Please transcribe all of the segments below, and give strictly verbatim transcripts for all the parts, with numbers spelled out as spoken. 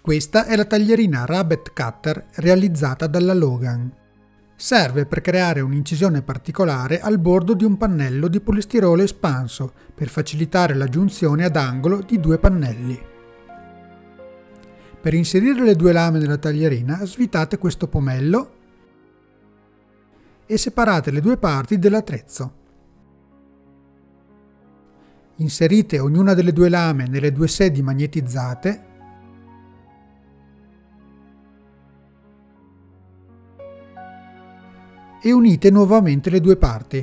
Questa è la taglierina Rabbet Cutter realizzata dalla Logan. Serve per creare un'incisione particolare al bordo di un pannello di polistirolo espanso per facilitare la giunzione ad angolo di due pannelli. Per inserire le due lame nella taglierina svitate questo pomello e separate le due parti dell'attrezzo. Inserite ognuna delle due lame nelle due sedi magnetizzate e unite nuovamente le due parti.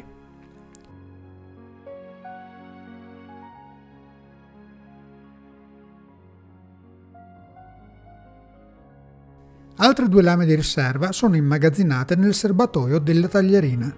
Altre due lame di riserva sono immagazzinate nel serbatoio della taglierina.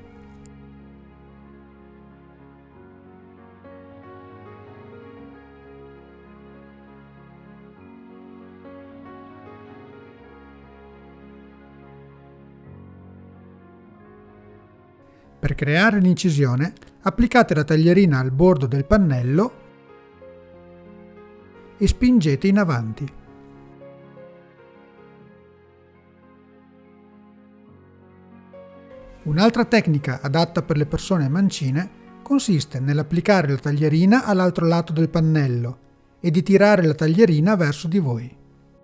Per creare l'incisione, applicate la taglierina al bordo del pannello e spingete in avanti. Un'altra tecnica adatta per le persone mancine consiste nell'applicare la taglierina all'altro lato del pannello e di tirare la taglierina verso di voi.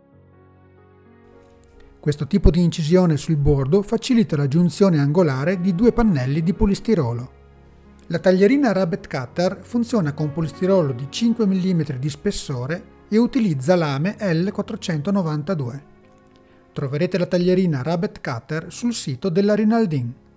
Questo tipo di incisione sul bordo facilita la giunzione angolare di due pannelli di polistirolo. La taglierina Rabbet Cutter funziona con polistirolo di cinque millimetri di spessore e utilizza lame L quattrocentonovantadue. Troverete la taglierina Rabbet Cutter sul sito della Rinaldin.